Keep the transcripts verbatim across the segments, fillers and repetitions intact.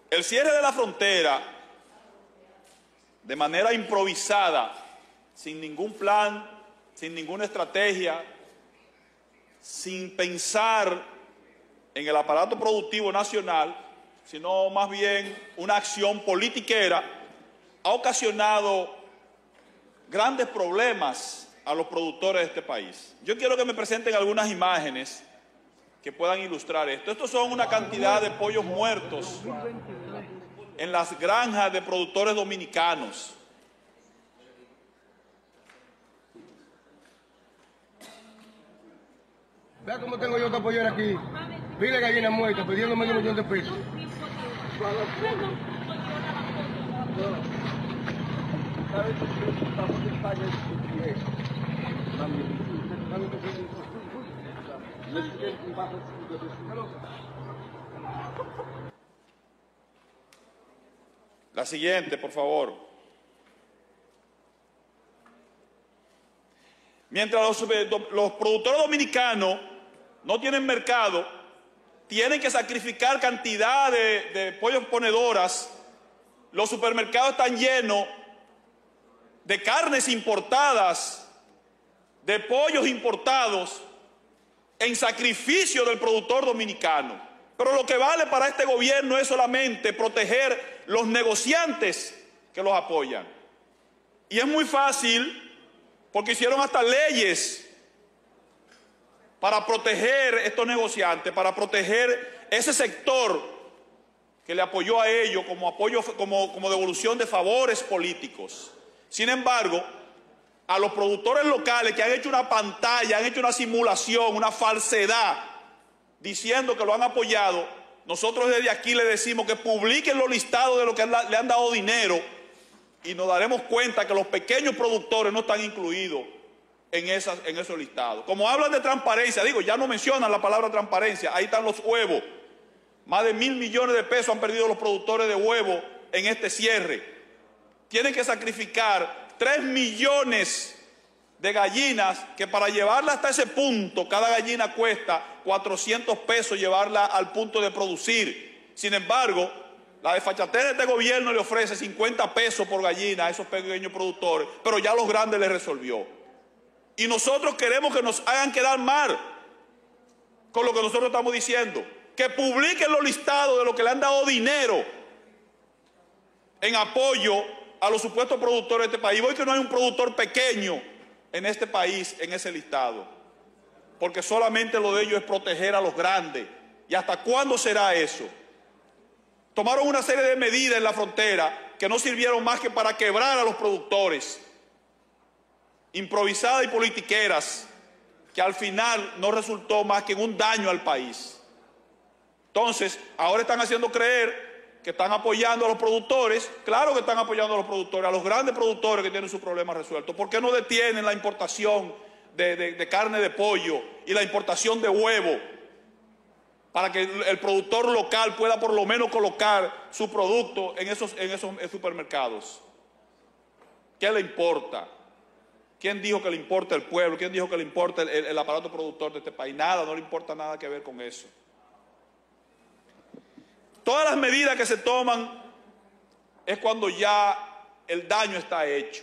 El cierre de la frontera, de manera improvisada, sin ningún plan, sin ninguna estrategia, sin pensar en el aparato productivo nacional, sino más bien una acción politiquera, ha ocasionado grandes problemas a los productores de este país. Yo quiero que me presenten algunas imágenes que puedan ilustrar esto. Estos son una cantidad de pollos muertos en las granjas de productores dominicanos. Vea cómo tengo yo que pollo aquí. Pide gallina muerta, pidiendo medio millón de pesos. La siguiente, por favor. Mientras los, los productores dominicanos no tienen mercado, tienen que sacrificar cantidad de, de pollos ponedoras, los supermercados están llenos de carnes importadas, de pollos importados, en sacrificio del productor dominicano. Pero lo que vale para este gobierno es solamente proteger los negociantes que los apoyan. Y es muy fácil, porque hicieron hasta leyes para proteger estos negociantes, para proteger ese sector que le apoyó a ellos como apoyo, como, como devolución de favores políticos. Sin embargo, a los productores locales que han hecho una pantalla, han hecho una simulación, una falsedad, diciendo que lo han apoyado, nosotros desde aquí le decimos que publiquen los listados de los que le han dado dinero y nos daremos cuenta que los pequeños productores no están incluidos en, esas, en esos listados. Como hablan de transparencia, digo, ya no mencionan la palabra transparencia, ahí están los huevos. Más de mil millones de pesos han perdido los productores de huevos en este cierre. Tienen que sacrificar tres millones de gallinas que para llevarla hasta ese punto, cada gallina cuesta cuatrocientos pesos llevarla al punto de producir. Sin embargo, la desfachatez de este gobierno le ofrece cincuenta pesos por gallina a esos pequeños productores, pero ya los grandes les resolvió. Y nosotros queremos que nos hagan quedar mal con lo que nosotros estamos diciendo, que publiquen los listados de los que le han dado dinero en apoyo a los supuestos productores de este país. Hoy que no hay un productor pequeño en este país en ese listado, porque solamente lo de ellos es proteger a los grandes. ¿Y hasta cuándo será eso? Tomaron una serie de medidas en la frontera que no sirvieron más que para quebrar a los productores, improvisadas y politiqueras, que al final no resultó más que en un daño al país. Entonces, ahora están haciendo creer que están apoyando a los productores. Claro que están apoyando a los productores, a los grandes productores que tienen sus problemas resueltos. ¿Por qué no detienen la importación de, de, de carne de pollo y la importación de huevo para que el, el productor local pueda por lo menos colocar su producto en esos, en esos supermercados? ¿Qué le importa? ¿Quién dijo que le importa el pueblo? ¿Quién dijo que le importa el, el, el aparato productor de este país? Nada, no le importa nada que ver con eso. Todas las medidas que se toman es cuando ya el daño está hecho.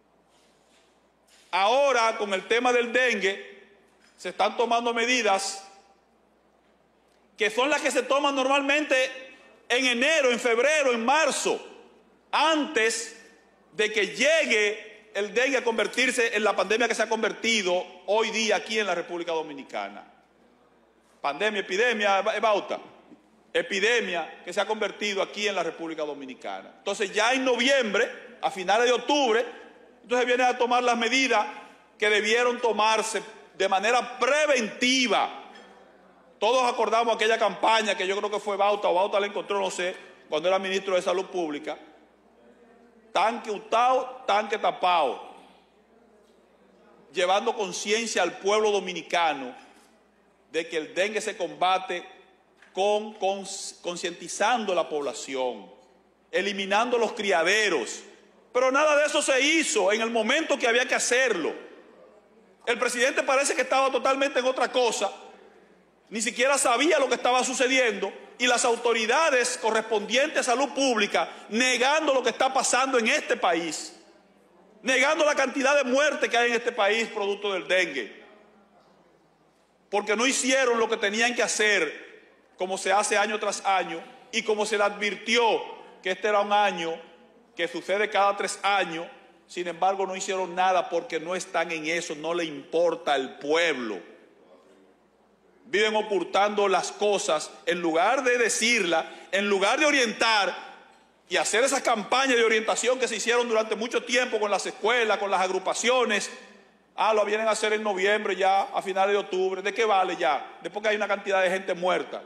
Ahora, con el tema del dengue, se están tomando medidas que son las que se toman normalmente en enero, en febrero, en marzo, antes de que llegue el dengue a convertirse en la pandemia que se ha convertido hoy día aquí en la República Dominicana. Pandemia, epidemia, Bauta. Epidemia que se ha convertido aquí en la República Dominicana. Entonces ya en noviembre, a finales de octubre, entonces vienen a tomar las medidas que debieron tomarse de manera preventiva. Todos acordamos aquella campaña que yo creo que fue Bauta, o Bauta la encontró, no sé, cuando era ministro de Salud Pública. Tanque untado, tanque tapado. Llevando conciencia al pueblo dominicano de que el dengue se combate con, con concientizando a la población, eliminando los criaderos. Pero nada de eso se hizo en el momento que había que hacerlo. El presidente parece que estaba totalmente en otra cosa, ni siquiera sabía lo que estaba sucediendo, y las autoridades correspondientes a salud pública negando lo que está pasando en este país, negando la cantidad de muertes que hay en este país producto del dengue, porque no hicieron lo que tenían que hacer como se hace año tras año y como se le advirtió que este era un año que sucede cada tres años. Sin embargo, no hicieron nada porque no están en eso, no le importa al pueblo. Viven ocultando las cosas en lugar de decirlas, en lugar de orientar y hacer esas campañas de orientación que se hicieron durante mucho tiempo con las escuelas, con las agrupaciones. Ah, lo vienen a hacer en noviembre ya, a finales de octubre. ¿De qué vale ya? Después que hay una cantidad de gente muerta.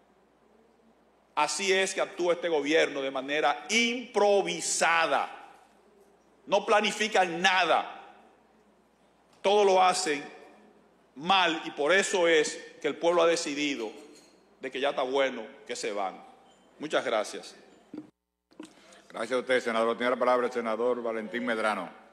Así es que actúa este gobierno, de manera improvisada. No planifican nada, todo lo hacen mal y por eso es que el pueblo ha decidido de que ya está bueno que se van. Muchas gracias. Gracias a usted, senador. Tiene la palabra el senador Valentín Medrano.